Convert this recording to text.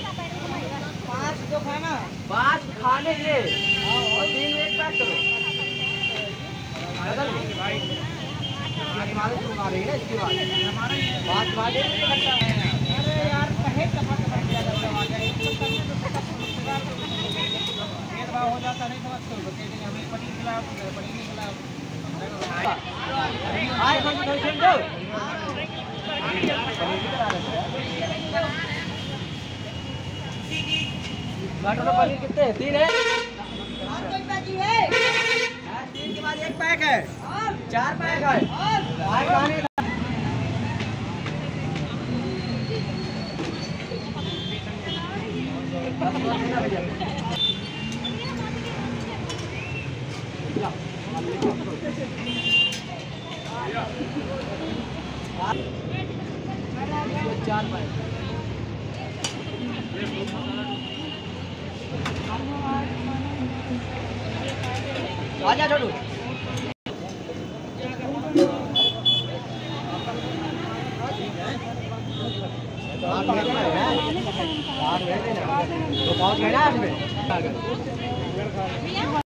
पाँच दो खाना, 5 खाने के और 3 एक पैक करो। आ रही है इसके बाद 5 बाद अरे यार कहे भेदभाव हो जाता नहीं समझते हो, हमें पनीर खिलाओ पनीर नहीं खिलाओ। पनीर कितने हैं? 3 है। 3 के बाद 1 पैक है, 4 पैक है। आजा छोटू। तो पहुंच गए ना इसमें।